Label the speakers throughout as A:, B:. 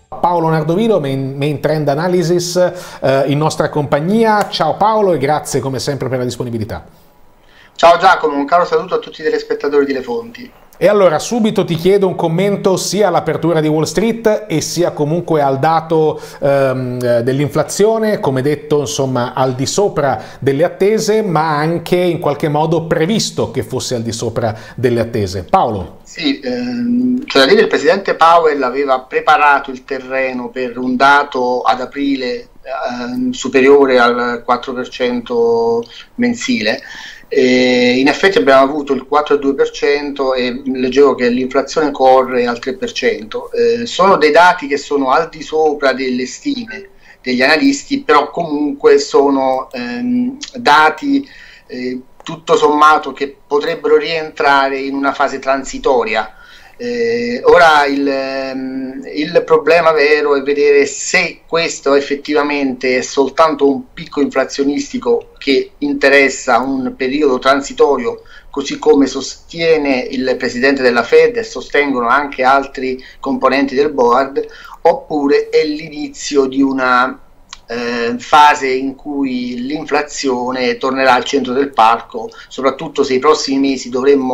A: Paolo Nardovilo, Main Trend Analysis, in nostra compagnia. Ciao Paolo e grazie come sempre per la disponibilità.
B: Ciao Giacomo, un caro saluto a tutti i telespettatori di Le Fonti.
A: E allora subito ti chiedo un commento sia all'apertura di Wall Street e sia comunque al dato dell'inflazione, come detto insomma al di sopra delle attese, ma anche in qualche modo previsto che fosse al di sopra delle attese. Paolo.
B: Sì, c'è da dire che il presidente Powell aveva preparato il terreno per un dato ad aprile superiore al 4% mensile. In effetti abbiamo avuto il 4,2% e leggevo che l'inflazione corre al 3%. Sono dei dati che sono al di sopra delle stime degli analisti, però comunque sono dati tutto sommato che potrebbero rientrare in una fase transitoria. Ora il problema vero è vedere se questo effettivamente è soltanto un picco inflazionistico che interessa un periodo transitorio, così come sostiene il presidente della Fed e sostengono anche altri componenti del board, oppure è l'inizio di una fase in cui l'inflazione tornerà al centro del palco, soprattutto se i prossimi mesi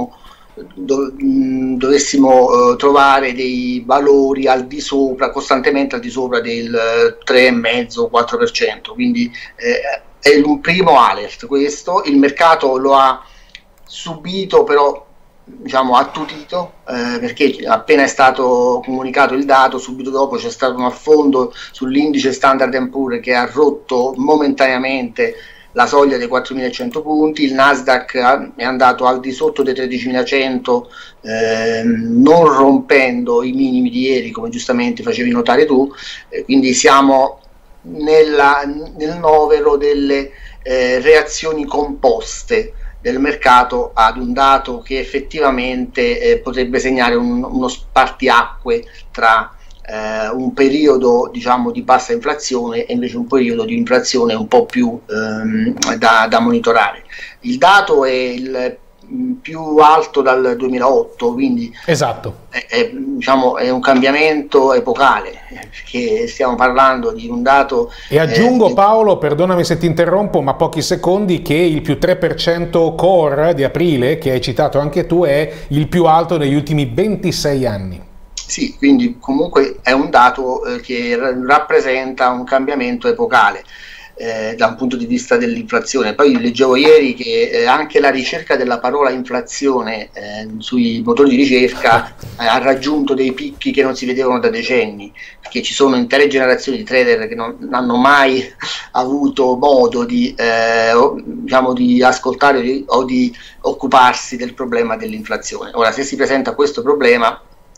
B: dovessimo trovare dei valori al di sopra, costantemente al di sopra del 3,5-4%, quindi è un primo alert questo. Il mercato lo ha subito, però diciamo attutito, perché appena è stato comunicato il dato, subito dopo c'è stato un affondo sull'indice Standard & Poor's che ha rotto momentaneamente la soglia dei 4.100 punti, il Nasdaq è andato al di sotto dei 13.100, non rompendo i minimi di ieri, come giustamente facevi notare tu, quindi siamo nel novero delle reazioni composte del mercato ad un dato che effettivamente potrebbe segnare uno spartiacque tra un periodo diciamo di bassa inflazione e invece un periodo di inflazione un po' più da monitorare. Il dato è il più alto dal 2008, quindi
A: esatto.
B: Diciamo, è un cambiamento epocale, perché stiamo parlando di un dato.
A: E aggiungo Paolo, perdonami se ti interrompo, ma pochi secondi, che il più 3% core di aprile, che hai citato anche tu, è il più alto negli ultimi 26 anni.
B: Sì, quindi comunque è un dato che rappresenta un cambiamento epocale da un punto di vista dell'inflazione. Poi leggevo ieri che anche la ricerca della parola inflazione sui motori di ricerca ha raggiunto dei picchi che non si vedevano da decenni, perché ci sono intere generazioni di trader che non hanno mai avuto modo di, diciamo, di ascoltare o di occuparsi del problema dell'inflazione. Ora, se si presenta questo problema,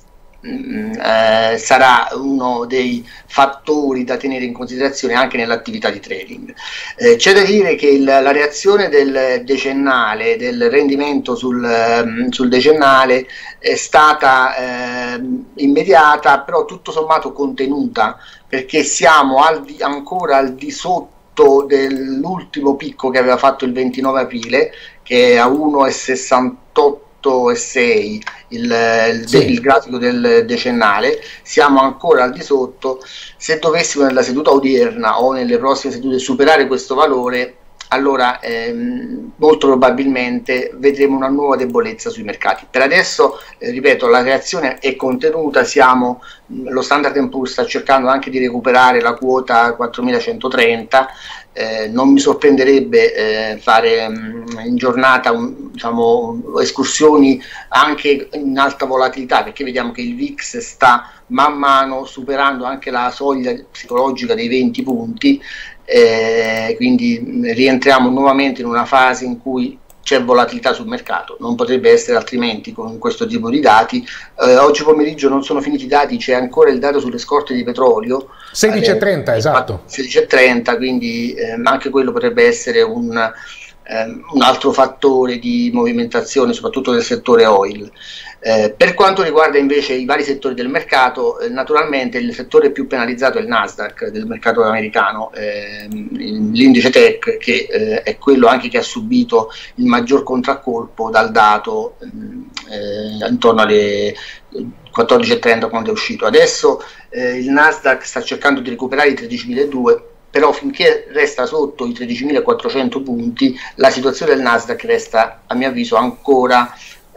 B: sarà uno dei fattori da tenere in considerazione anche nell'attività di trading. C'è da dire che la reazione del decennale, del rendimento sul decennale è stata immediata, però tutto sommato contenuta, perché siamo ancora al di sotto dell'ultimo picco che aveva fatto il 29 aprile, che è a 1,68 e 6 il grafico del decennale. Siamo ancora al di sotto. Se dovessimo nella seduta odierna o nelle prossime sedute superare questo valore, allora molto probabilmente vedremo una nuova debolezza sui mercati. Per adesso, ripeto, la reazione è contenuta, lo Standard & Poor's sta cercando anche di recuperare la quota 4130, non mi sorprenderebbe fare in giornata diciamo, escursioni anche in alta volatilità, perché vediamo che il VIX sta man mano superando anche la soglia psicologica dei 20 punti, quindi rientriamo nuovamente in una fase in cui c'è volatilità sul mercato. Non potrebbe essere altrimenti con questo tipo di dati. Oggi pomeriggio non sono finiti i dati, c'è ancora il dato sulle scorte di petrolio
A: 16,30, esatto,
B: 16,30, quindi anche quello potrebbe essere un altro fattore di movimentazione, soprattutto del settore oil. Per quanto riguarda invece i vari settori del mercato, naturalmente il settore più penalizzato è il Nasdaq del mercato americano, l'indice tech, che è quello anche che ha subito il maggior contraccolpo dal dato intorno alle 14.30 quando è uscito. Adesso il Nasdaq sta cercando di recuperare i 13.200, però finché resta sotto i 13.400 punti la situazione del Nasdaq resta, a mio avviso, ancora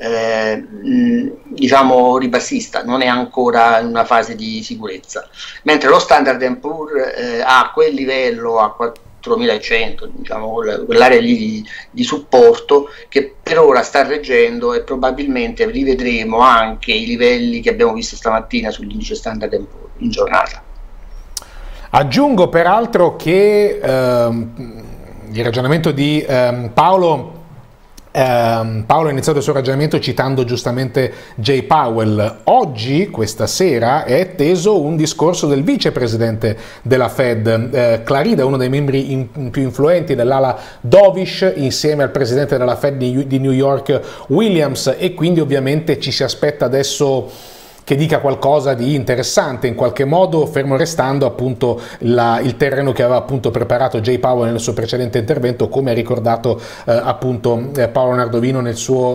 B: diciamo ribassista, non è ancora in una fase di sicurezza, mentre lo Standard & Poor's a quel livello, a 4.100, diciamo, quell'area lì di supporto che per ora sta reggendo, e probabilmente rivedremo anche i livelli che abbiamo visto stamattina sull'indice Standard & Poor's in giornata.
A: Aggiungo peraltro che il ragionamento di Paolo ha iniziato il suo ragionamento citando giustamente Jay Powell. Oggi, questa sera, è atteso un discorso del vicepresidente della Fed, Clarida, uno dei membri più influenti dell'ala dovish, insieme al presidente della Fed di New York, Williams, e quindi ovviamente ci si aspetta adesso che dica qualcosa di interessante, in qualche modo, fermo restando appunto il terreno che aveva appunto preparato Jay Powell nel suo precedente intervento, come ha ricordato appunto Paolo Nardovino nella sua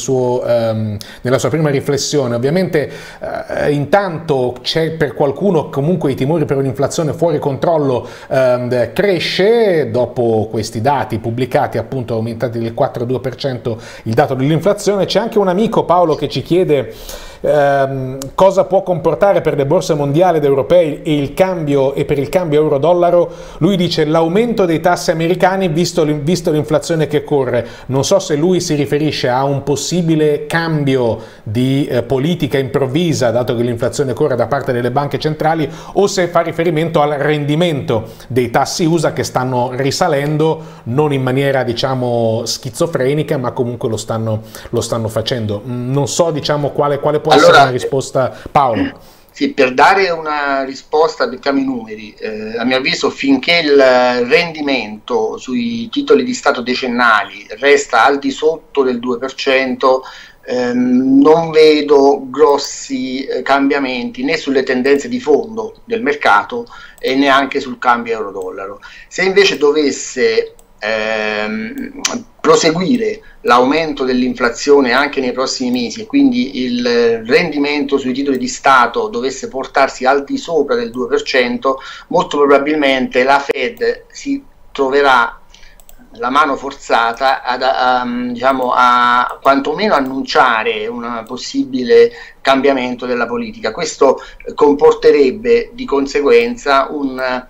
A: prima riflessione. Ovviamente intanto c'è per qualcuno comunque i timori per un'inflazione fuori controllo cresce dopo questi dati pubblicati, appunto aumentati del 4,2% il dato dell'inflazione. C'è anche un amico, Paolo, che ci chiede cosa può comportare per le borse mondiali ed europee e per il cambio euro-dollaro. Lui dice l'aumento dei tassi americani visto l'inflazione che corre. Non so se lui si riferisce a un possibile cambio di politica improvvisa, dato che l'inflazione corre da parte delle banche centrali, o se fa riferimento al rendimento dei tassi USA che stanno risalendo, non in maniera diciamo schizofrenica, ma comunque lo stanno facendo. Non so diciamo quale può essere una risposta, Paolo.
B: Sì, per dare una risposta becchiamo i numeri. A mio avviso, finché il rendimento sui titoli di Stato decennali resta al di sotto del 2%, non vedo grossi cambiamenti né sulle tendenze di fondo del mercato e neanche sul cambio euro-dollaro. Se invece dovesse proseguire l'aumento dell'inflazione anche nei prossimi mesi e quindi il rendimento sui titoli di Stato dovesse portarsi al di sopra del 2%, molto probabilmente la Fed si troverà la mano forzata diciamo, a quantomeno annunciare un possibile cambiamento della politica. Questo comporterebbe di conseguenza un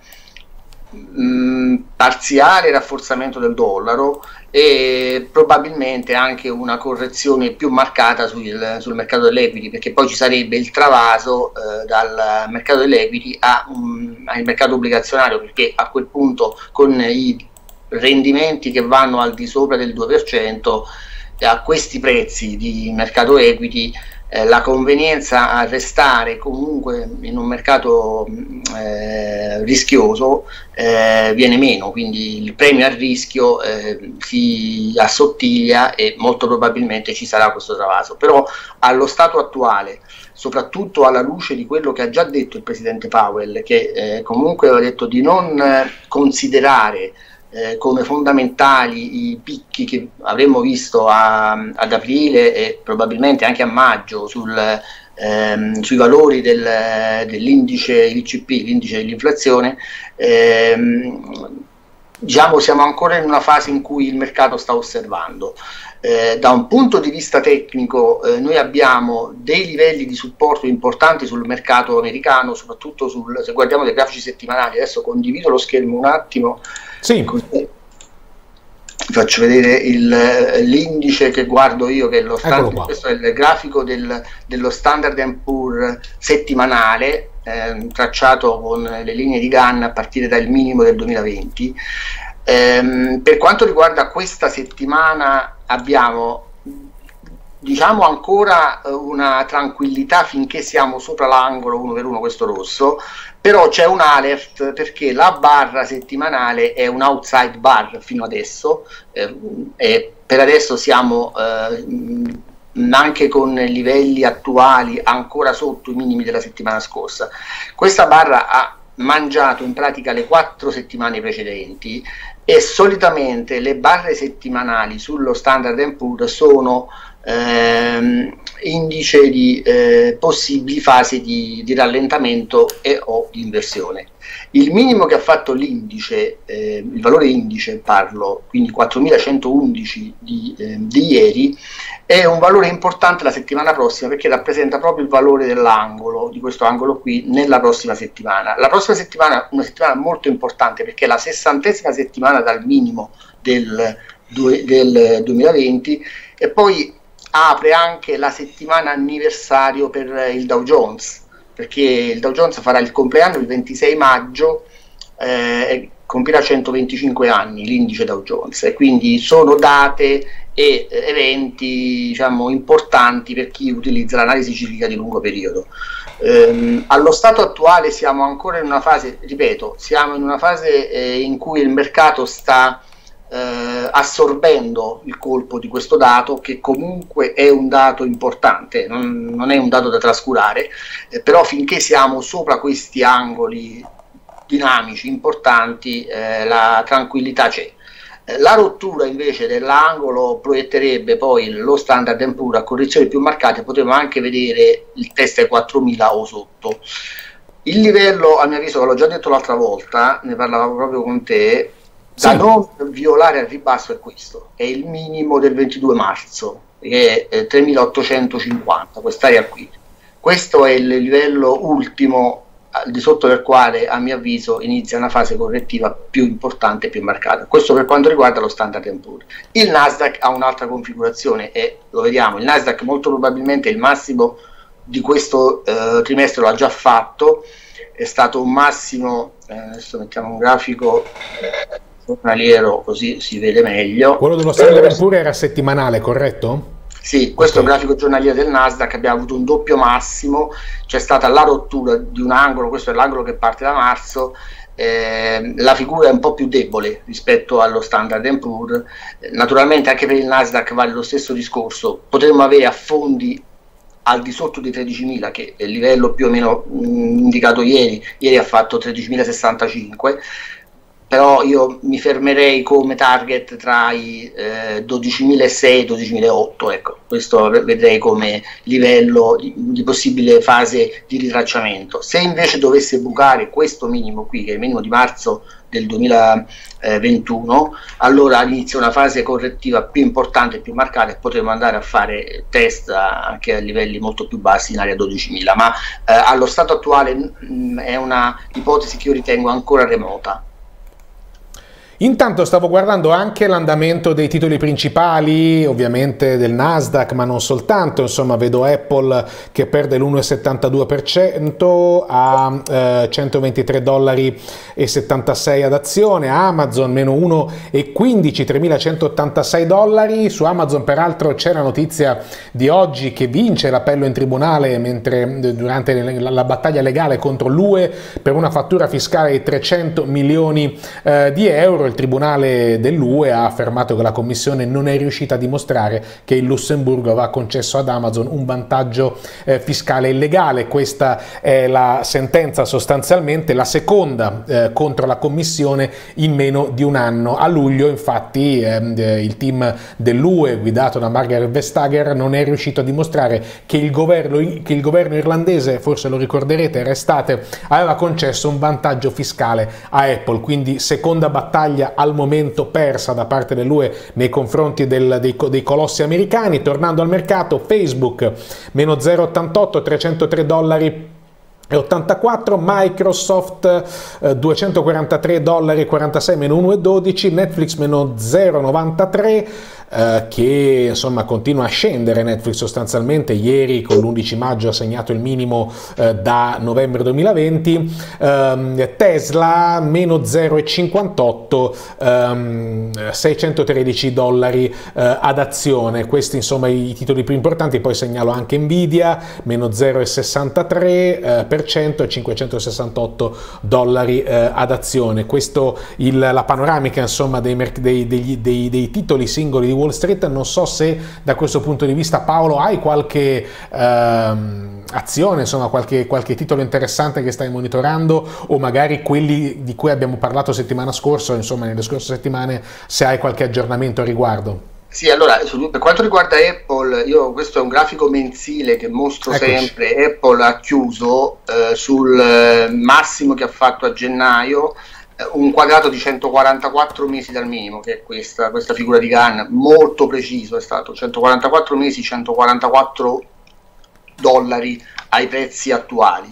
B: parziale rafforzamento del dollaro e probabilmente anche una correzione più marcata sul mercato dell'equity, perché poi ci sarebbe il travaso dal mercato dell'equity al mercato obbligazionario, perché a quel punto con i rendimenti che vanno al di sopra del 2% a questi prezzi di mercato equity la convenienza a restare comunque in un mercato rischioso viene meno, quindi il premio al rischio si assottiglia e molto probabilmente ci sarà questo travaso. Però allo stato attuale, soprattutto alla luce di quello che ha già detto il presidente Powell, che comunque aveva detto di non considerare come fondamentali i picchi che avremmo visto ad aprile e probabilmente anche a maggio sui valori dell'indice ICP, l'indice dell'inflazione, diciamo siamo ancora in una fase in cui il mercato sta osservando. Da un punto di vista tecnico noi abbiamo dei livelli di supporto importanti sul mercato americano, soprattutto se guardiamo dei grafici settimanali. Adesso condivido lo schermo un attimo.
A: Sì.
B: Così faccio vedere l'indice che guardo io, che è questo è il grafico dello Standard & Poor's settimanale, tracciato con le linee di Gann a partire dal minimo del 2020. Per quanto riguarda questa settimana abbiamo diciamo ancora una tranquillità finché siamo sopra l'angolo 1 per 1, questo rosso, però c'è un alert perché la barra settimanale è un outside bar fino adesso e per adesso siamo anche con livelli attuali ancora sotto i minimi della settimana scorsa. Questa barra ha mangiato in pratica le 4 settimane precedenti e solitamente le barre settimanali sullo Standard & Poor's sono indice di possibili fasi di rallentamento e o di inversione. Il minimo che ha fatto l'indice, il valore indice parlo, quindi 4111 di ieri, è un valore importante la settimana prossima, perché rappresenta proprio il valore dell'angolo, di questo angolo qui, nella prossima settimana. La prossima settimana è una settimana molto importante, perché è la 60ª settimana dal minimo del 2020, e poi apre anche la settimana anniversario per il Dow Jones, perché il Dow Jones farà il compleanno il 26 maggio, compirà 125 anni l'indice Dow Jones, e quindi sono date e eventi, diciamo, importanti per chi utilizza l'analisi ciclica di lungo periodo. Allo stato attuale siamo ancora in una fase, ripeto, siamo in una fase in cui il mercato sta assorbendo il colpo di questo dato, che comunque è un dato importante, non è un dato da trascurare, però finché siamo sopra questi angoli dinamici importanti, la tranquillità c'è. La rottura invece dell'angolo proietterebbe poi lo Standard & Poor's a correzioni più marcate, potremmo anche vedere il test ai 4000 o sotto. Il livello, a mio avviso, l'ho già detto l'altra volta, ne parlavo proprio con te, da non violare al ribasso è questo, è il minimo del 22 marzo, che è 3850, quest'area qui. Questo è il livello ultimo al di sotto del quale, a mio avviso, inizia una fase correttiva più importante e più marcata. Questo per quanto riguarda lo Standard & Poor's. Il Nasdaq ha un'altra configurazione e lo vediamo, il Nasdaq molto probabilmente il massimo di questo trimestre lo ha già fatto, è stato un massimo, adesso mettiamo un grafico giornaliero così si vede meglio.
A: Quello dello Standard & Poor's era settimanale, corretto?
B: Sì, questo è il grafico giornaliero del Nasdaq, abbiamo avuto un doppio massimo, c'è stata la rottura di un angolo, questo è l'angolo che parte da marzo, la figura è un po' più debole rispetto allo Standard & Poor's, naturalmente anche per il Nasdaq vale lo stesso discorso, potremmo avere affondi al di sotto di 13.000, che è il livello più o meno indicato ieri ha fatto 13.065, però io mi fermerei come target tra i 12.600 e i 12.008, ecco, questo vedrei come livello di possibile fase di ritracciamento. Se invece dovesse bucare questo minimo qui, che è il minimo di marzo del 2021, allora inizia una fase correttiva più importante e più marcata, e potremo andare a fare test anche a livelli molto più bassi in area 12.000, ma allo stato attuale è una ipotesi che io ritengo ancora remota.
A: Intanto stavo guardando anche l'andamento dei titoli principali, ovviamente del Nasdaq, ma non soltanto, insomma vedo Apple che perde l'1,72% a $123,76 ad azione, Amazon meno 1,15, $3.186, su Amazon peraltro c'è la notizia di oggi che vince l'appello in tribunale mentre durante la battaglia legale contro l'UE per una fattura fiscale di 300 milioni di euro. Il Tribunale dell'UE ha affermato che la Commissione non è riuscita a dimostrare che il Lussemburgo aveva concesso ad Amazon un vantaggio fiscale illegale. Questa è la sentenza, sostanzialmente la seconda contro la Commissione in meno di un anno. A luglio infatti il team dell'UE guidato da Margaret Vestager non è riuscito a dimostrare che il governo irlandese, forse lo ricorderete, Restate, aveva concesso un vantaggio fiscale a Apple, quindi seconda battaglia al momento persa da parte dell'UE nei confronti dei colossi americani. Tornando al mercato, Facebook meno 0,88, $303,84, Microsoft $243,46, meno 1,12, Netflix meno 0,93, che insomma continua a scendere Netflix sostanzialmente. Ieri con l'11 maggio ha segnato il minimo da novembre 2020, Tesla meno 0,58, $613 ad azione. Questi insomma i titoli più importanti. Poi segnalo anche Nvidia meno 0,63% e $568 ad azione. Questo la panoramica insomma dei titoli singoli di Wall Street. Non so se da questo punto di vista, Paolo, hai qualche azione, insomma qualche titolo interessante che stai monitorando, o magari quelli di cui abbiamo parlato settimana scorsa, insomma nelle scorse settimane, se hai qualche aggiornamento a riguardo.
B: Sì, allora, per quanto riguarda Apple, io questo è un grafico mensile che mostro sempre. Apple ha chiuso sul massimo che ha fatto a gennaio un quadrato di 144 mesi dal minimo, che è questa figura di Gann, molto preciso, è stato 144 mesi, 144 dollari ai prezzi attuali.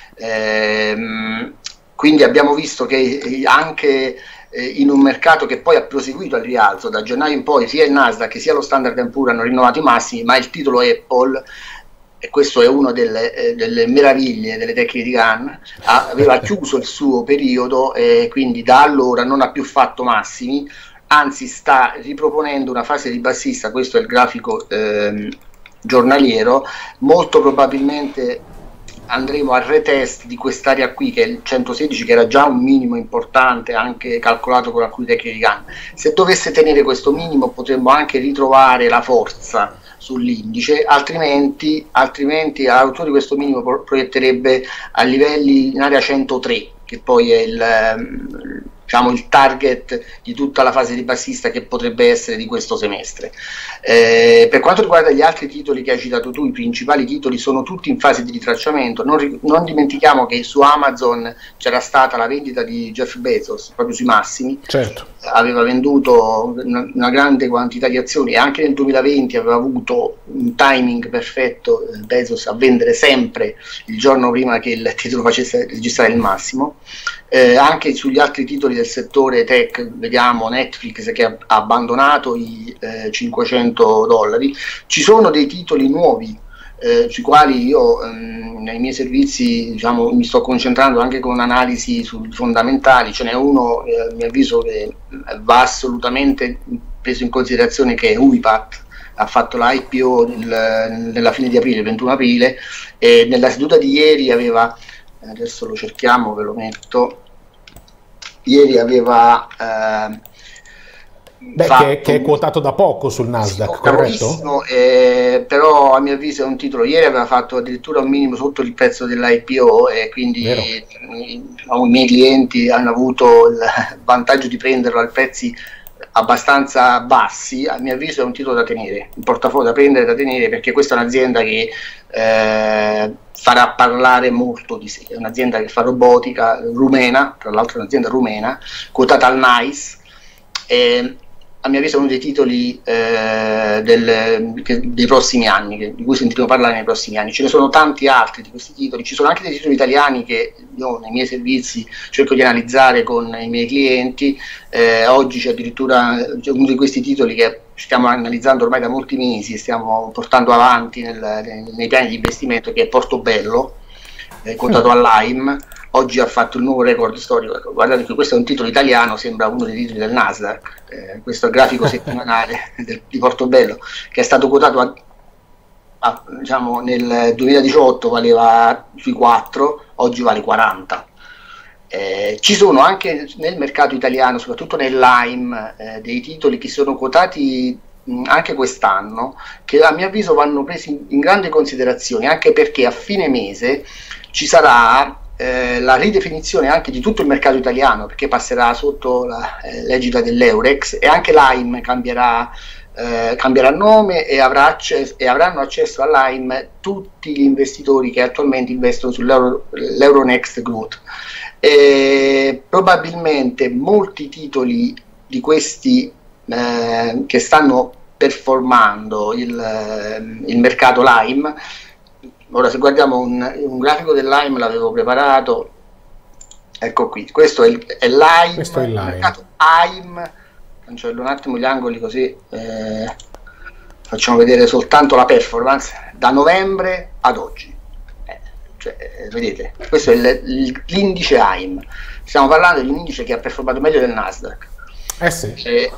B: Quindi abbiamo visto che anche in un mercato che poi ha proseguito al rialzo da gennaio in poi, sia il Nasdaq sia lo Standard & Poor's hanno rinnovato i massimi, ma il titolo Apple, e questo è una delle meraviglie delle tecniche di Gann, aveva chiuso il suo periodo e quindi da allora non ha più fatto massimi, anzi sta riproponendo una fase ribassista. Questo è il grafico giornaliero. Molto probabilmente andremo al retest di quest'area qui, che è il 116, che era già un minimo importante anche calcolato con alcuni tecnici di Gann. Se dovesse tenere questo minimo potremmo anche ritrovare la forza sull'indice, altrimenti all'altezza di questo minimo proietterebbe a livelli in area 103, che poi è il target di tutta la fase ribassista che potrebbe essere di questo semestre. Per quanto riguarda gli altri titoli che hai citato tu, i principali titoli sono tutti in fase di ritracciamento. Non dimentichiamo che su Amazon c'era stata la vendita di Jeff Bezos proprio sui massimi.
A: Certo.
B: Aveva venduto una grande quantità di azioni e anche nel 2020 aveva avuto un timing perfetto, Bezos, a vendere sempre il giorno prima che il titolo facesse registrare il massimo. Anche sugli altri titoli del settore tech vediamo Netflix che ha abbandonato i $500. Ci sono dei titoli nuovi sui quali io nei miei servizi mi sto concentrando anche con analisi fondamentali. Ce n'è uno a mio avviso che va assolutamente preso in considerazione, che è UiPath. Ha fatto l'IPO nella fine di aprile, il 21 aprile, e nella seduta di ieri aveva, adesso lo cerchiamo, ve lo metto, ieri aveva
A: che è quotato da poco sul Nasdaq, corretto?
B: Però a mio avviso è un titolo, ieri aveva fatto addirittura un minimo sotto il prezzo dell'IPO e quindi i miei clienti hanno avuto il vantaggio di prenderlo a prezzi abbastanza bassi. A mio avviso è un titolo da tenere, un portafoglio da prendere, da tenere, perché questa è un'azienda che farà parlare molto di sé. È un'azienda che fa robotica, rumena, tra l'altro è un'azienda rumena, quotata al NICE. A mio avviso è uno dei titoli dei prossimi anni, di cui sentiremo parlare nei prossimi anni. Ce ne sono tanti altri di questi titoli, ci sono anche dei titoli italiani che io nei miei servizi cerco di analizzare con i miei clienti. Oggi c'è addirittura uno di questi titoli che stiamo analizzando ormai da molti mesi e stiamo portando avanti nei piani di investimento, che è Portobello, quotato all'AIM. Oggi ha fatto il nuovo record storico. Guardate che questo è un titolo italiano, sembra uno dei titoli del Nasdaq. Questo è il grafico settimanale di Portobello, che è stato quotato nel 2018 valeva sui 4, oggi vale 40. Ci sono anche nel mercato italiano, soprattutto nell'AIM, dei titoli che sono quotati anche quest'anno, che a mio avviso vanno presi in grande considerazione, anche perché a fine mese ci sarà la ridefinizione anche di tutto il mercato italiano, perché passerà sotto l'egida dell'Eurex, e anche l'AIM cambierà nome e avranno accesso all'AIM tutti gli investitori che attualmente investono sull'Euronext Growth. Probabilmente molti titoli di questi che stanno performando il mercato LAIM. Ora, se guardiamo un grafico dell'AIM, l'avevo preparato, ecco qui, questo è l'AIM,
A: questo è il
B: mercato AIM. Cancello un attimo gli angoli così facciamo vedere soltanto la performance da novembre ad oggi. Vedete, questo è l'indice AIM. Stiamo parlando di un indice che ha performato meglio del Nasdaq.
A: Sì.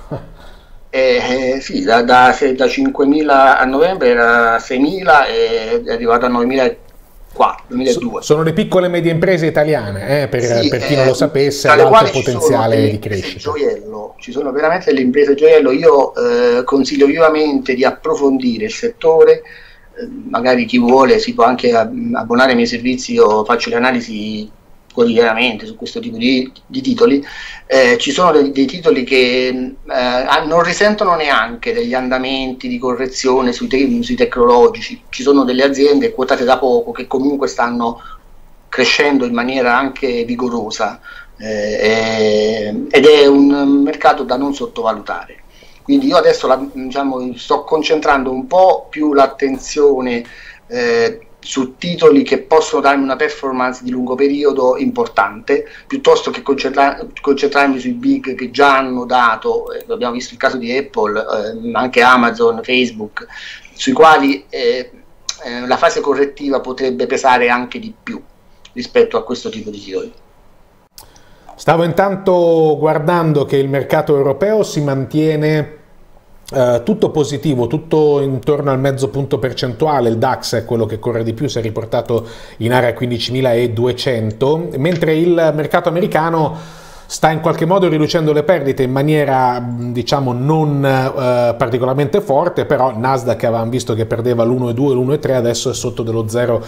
B: Sì, da 5.000 a novembre era 6.000 e è arrivato a 9.004,
A: sono le piccole e medie imprese italiane, per chi non lo sapesse,
B: hanno
A: alto potenziale di crescita.
B: Ci sono veramente delle imprese gioiello. Io consiglio vivamente di approfondire il settore. Magari chi vuole si può anche abbonare ai miei servizi. Io faccio le analisi quotidianamente su questo tipo di titoli. Ci sono dei titoli che non risentono neanche degli andamenti di correzione sui tecnologici. Ci sono delle aziende quotate da poco che comunque stanno crescendo in maniera anche vigorosa, ed è un mercato da non sottovalutare. Quindi io adesso diciamo, sto concentrando un po' più l'attenzione su titoli che possono darmi una performance di lungo periodo importante, piuttosto che concentrarmi sui big che già hanno dato, abbiamo visto il caso di Apple, anche Amazon, Facebook, sui quali la fase correttiva potrebbe pesare anche di più rispetto a questo tipo di titoli.
A: Stavo intanto guardando che il mercato europeo si mantiene tutto positivo, tutto intorno al mezzo punto percentuale. Il DAX è quello che corre di più, si è riportato in area 15.200, mentre il mercato americano sta in qualche modo riducendo le perdite in maniera, diciamo, non particolarmente forte, però il Nasdaq avevamo visto che perdeva l'1,2, l'1,3, adesso è sotto dello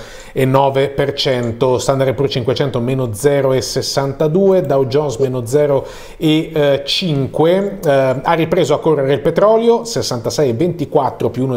A: 0,9%, Standard & Poor's 500 meno 0,62, Dow Jones meno 0,5, ha ripreso a correre il petrolio, 66,24 più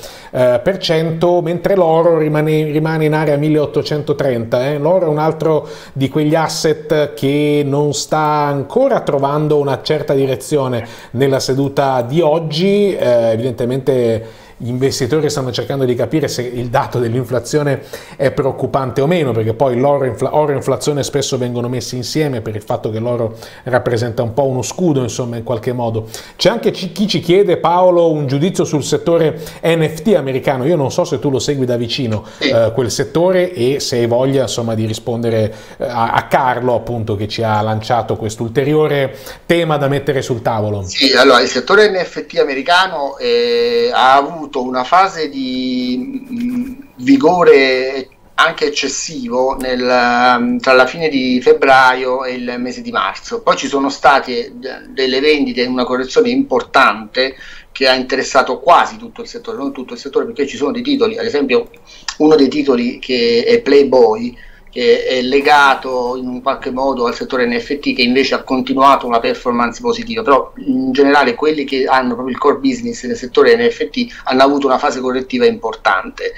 A: 1,2%, mentre l'oro rimane in area 1830. L'oro è un altro di quegli asset che non sta ancora trovando una certa direzione nella seduta di oggi. Evidentemente gli investitori stanno cercando di capire se il dato dell'inflazione è preoccupante o meno, perché poi oro e inflazione spesso vengono messi insieme per il fatto che l'oro rappresenta un po' uno scudo, insomma, in qualche modo. C'è anche chi ci chiede, Paolo, un giudizio sul settore NFT americano. Io non so se tu lo segui da vicino, quel settore, e se hai voglia, insomma, di rispondere a Carlo, appunto, che ci ha lanciato questo ulteriore tema da mettere sul tavolo.
B: Sì, allora il settore NFT americano ha avuto una fase di vigore anche eccessivo tra la fine di febbraio e il mese di marzo. Poi ci sono state delle vendite in una correzione importante che ha interessato quasi tutto il settore, non tutto il settore, perché ci sono dei titoli, ad esempio uno dei titoli che è Playboy, che è legato in un qualche modo al settore NFT, che invece ha continuato una performance positiva, però in generale quelli che hanno proprio il core business nel settore NFT hanno avuto una fase correttiva importante.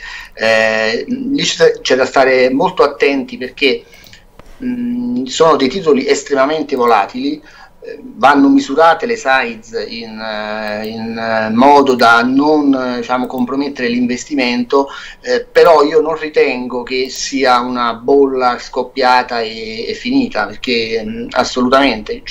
B: Lì c'è da stare molto attenti, perché sono dei titoli estremamente volatili, vanno misurate le size in modo da non, diciamo, compromettere l'investimento, però io non ritengo che sia una bolla scoppiata e finita, perché assolutamente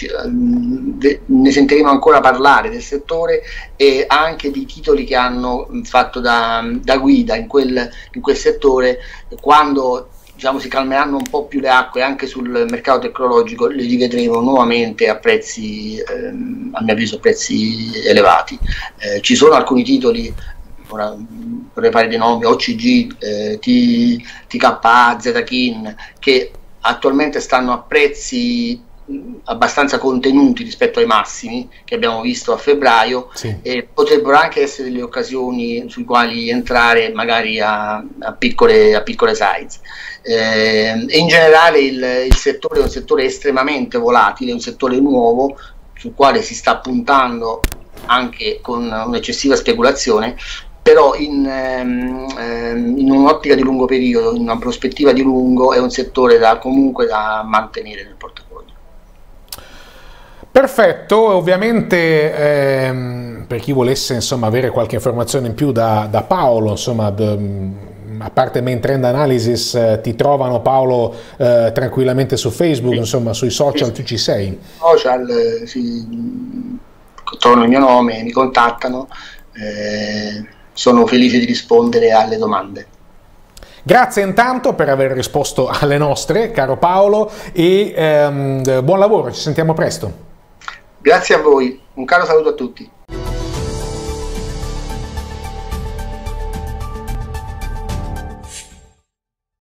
B: ne sentiremo ancora parlare del settore e anche di titoli che hanno fatto da guida in quel settore. Quando, diciamo, si calmeranno un po' più le acque anche sul mercato tecnologico, li rivedremo nuovamente a prezzi, a mio avviso, prezzi elevati. Ci sono alcuni titoli, ora vorrei fare dei nomi, OCG, TKA, Zkin, che attualmente stanno a prezzi abbastanza contenuti rispetto ai massimi che abbiamo visto a febbraio, sì. E potrebbero anche essere delle occasioni sui quali entrare magari a piccole size. E in generale il settore è un settore estremamente volatile, è un settore nuovo sul quale si sta puntando anche con un'eccessiva speculazione, però in un'ottica di lungo periodo, in una prospettiva di lungo, è un settore comunque da mantenere nel portafoglio.
A: Perfetto, ovviamente per chi volesse, insomma, avere qualche informazione in più da Paolo, insomma, a parte Main Trend Analysis, ti trovano, Paolo, tranquillamente su Facebook, sì. Insomma, sui social, sì. Tu ci sei?
B: Social, trovano il mio nome, mi contattano, sono felice di rispondere alle domande.
A: Grazie intanto per aver risposto alle nostre, caro Paolo, e buon lavoro, ci sentiamo presto.
B: Grazie a voi, un caro saluto a tutti.